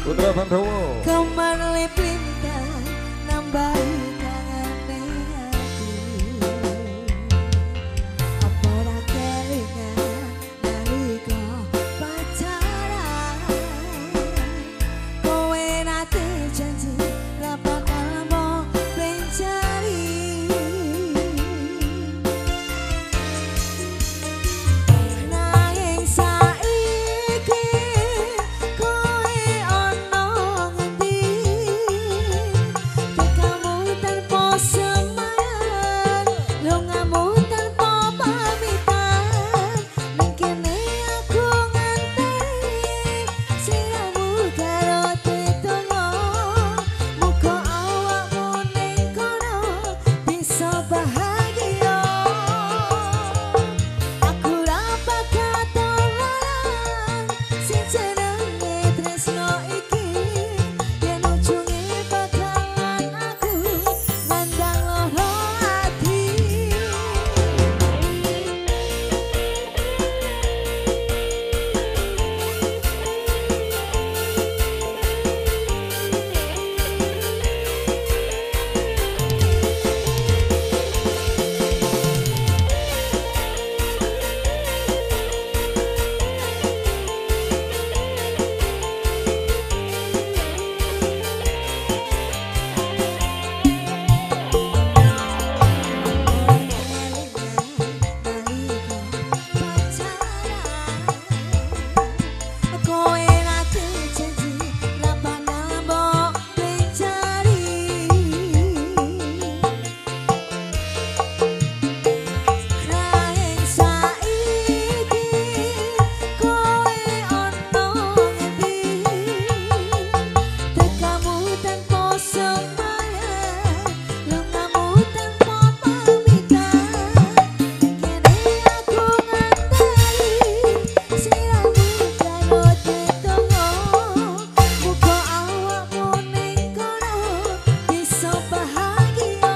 Putra Pandowo. Kemar liplintan nambahi kangane ati. Apa ora kelingan nalika pacaran. Kowe nate janji ra bakal mau mencari. Nanging saiki kowe ana ngendi? Kamu tanpa semayan, lungamu tanpa pamitan. Ning kene aku nganteni siramu karo tetunggo. Muga awakmu ning kono bisa bahagia. Aku ra bakal tolaran sing jenenge tresno iki. Yen ujunge bakalan aku mandang loro ati. Kowe nate janji ra bakal mbok mencari. Nanging saiki kowe ana ngendi? Tekamu tanpa sembayan, lungamu tanpa pamitan. Kene aku nganteni siramu karo tetunggo. Muga awakmu ning kono bisa bahagia.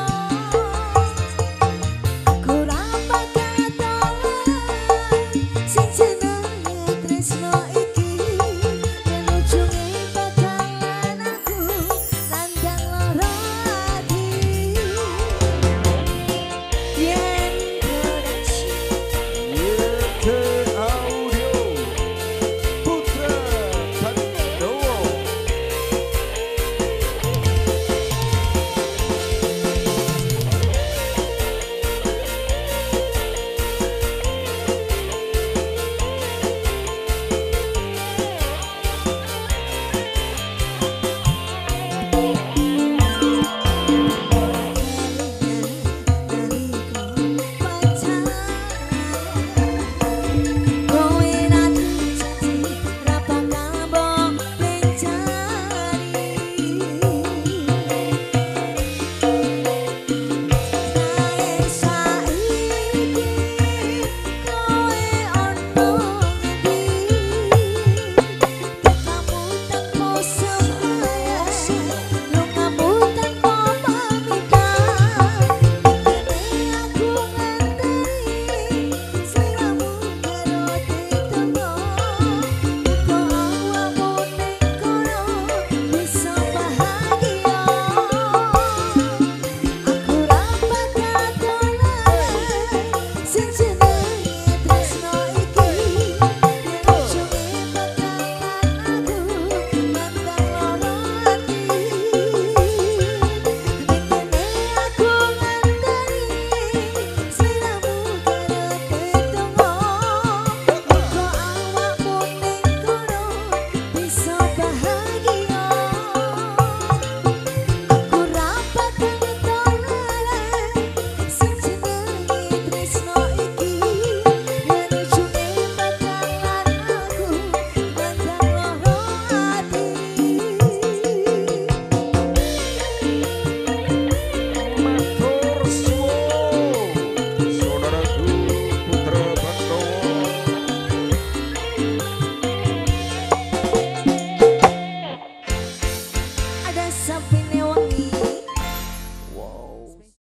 Aku ra bakal tolaran sing jenenge tresno iki. Yen ujunge bakalan aku nandang loro ati. Yen production YT Audio. Putra Pandowo. Kowe nate janji ra bakal mbok mencari. Nanging saiki kowe ana ngendi? Tekamu tanpa sembayan, lungamu tanpa pamitan. Kene aku nganteni siramu karo tetunggo. Muga awakmu ning kono bisa bahagia. Aku ra bakal tolaran sing jenenge tresno iki. Yen ujunge bakalan aku mandang loro ati. Ning kene aku nganteni siramu karo tetunggo. Muga awakmu ning kono bisa bahagia. Aku ra bakal tolaran sing jenenge tresno iki. Yen ujunge bakalan aku mandang loro ati. Matur suwun. Saudaraku Putra Pandowo. Ada sampine wong